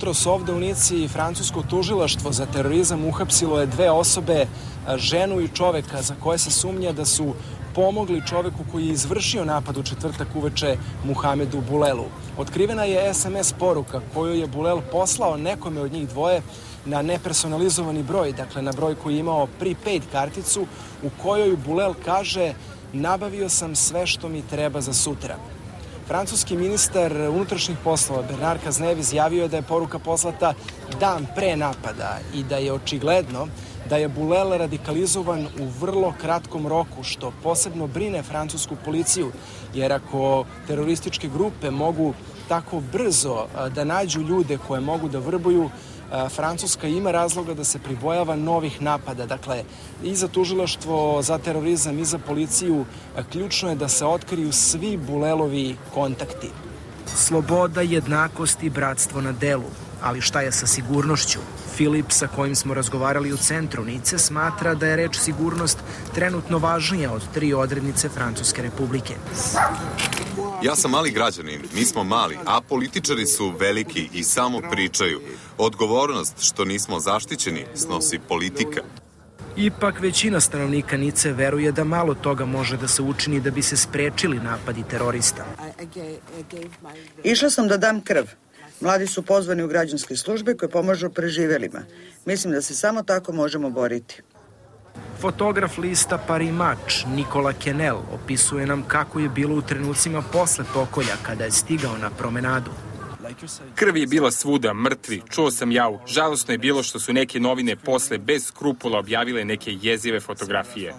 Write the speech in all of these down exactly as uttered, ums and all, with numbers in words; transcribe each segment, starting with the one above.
Jutros ovde u Nici francusko tužilaštvo za terorizam uhapsilo je dve osobe, ženu i čoveka za koje se sumnja da su pomogli čoveku koji je izvršio napad u četvrtak uveče Muhamedu Bulelu. Otkrivena je es em es poruka koju je Bulel poslao nekome od njih dvoje na nepersonalizovani broj, dakle na broj koji je imao prepaid karticu u kojoj Bulel kaže: nabavio sam sve što mi treba za sutra. Francuski ministar unutrašnjih poslova Bernard Cazeneuve izjavio je da je poruka poslata dan pre napada i da je očigledno da je Bulel radikalizovan u vrlo kratkom roku, što posebno brine francusku policiju, jer ako terorističke grupe mogu tako brzo da nađu ljude koje mogu da vrbuju, Francuska ima razloga da se pribojava novih napada. Dakle, i za tužilaštvo za terorizam i za policiju ključno je da se otkriju svi Bulelovi kontakti. Sloboda, jednakost i bratstvo na delu. Ali šta je sa sigurnošću? Filip, sa kojim smo razgovarali u centru Nice, smatra da je reč sigurnost trenutno važnija od tri odrednice Francuske republike. Ja sam mali građanin, mi smo mali, a političari su veliki i samo pričaju. Odgovornost što nismo zaštićeni snosi politika. Ipak većina stanovnika Nice veruje da malo toga može da se učini da bi se sprečili napadi terorista. Išla sam da dam krv. Mladi su pozvani u građanske službe koje pomažu preživelima. Mislim da se samo tako možemo boriti. Fotograf lista Paris Match Nikola Kenel opisuje nam kako je bilo u trenucima posle pokolja kada je stigao na promenadu. Krv je bila svuda, mrtvi, čuo sam jau. Žalosno je bilo što su neke novine posle bez skrupula objavile neke jezive fotografije.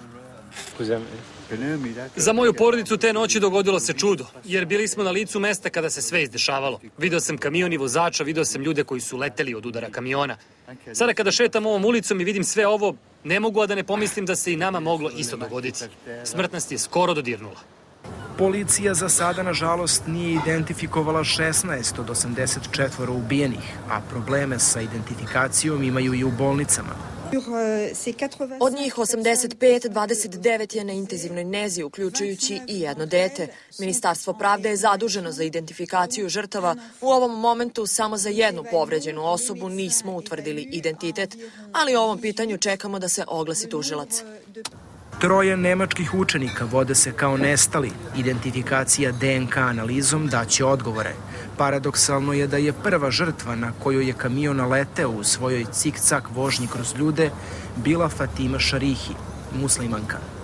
Za moju porodicu te noći dogodilo se čudo, jer bili smo na licu mesta kada se sve izdešavalo. Video sam kamion i vozača, video sam ljude koji su leteli od udara kamiona. Sada kada šetam ovom ulicom i vidim sve ovo, ne mogu a da ne pomislim da se i nama moglo isto dogoditi. Smrt nas je skoro dodirnula. Policija za sada, nažalost, nije identifikovala šesnaest od osamdeset četvoro ubijenih, a probleme sa identifikacijom imaju i u bolnicama. Od njih osamdeset pet, dvadeset devet je na intenzivnoj nezi, uključujući i jedno dete. Ministarstvo pravde je zaduženo za identifikaciju žrtava. U ovom momentu samo za jednu povređenu osobu nismo utvrdili identitet, ali o ovom pitanju čekamo da se oglasi tužilac. Troje nemačkih učenika vode se kao nestali. Identifikacija de en ka analizom daće odgovore. Paradoksalno je da je prva žrtva na kojoj je kamion naleteo u svojoj cik-cak vožnji kroz ljude bila Fatima Šarihi, muslimanka.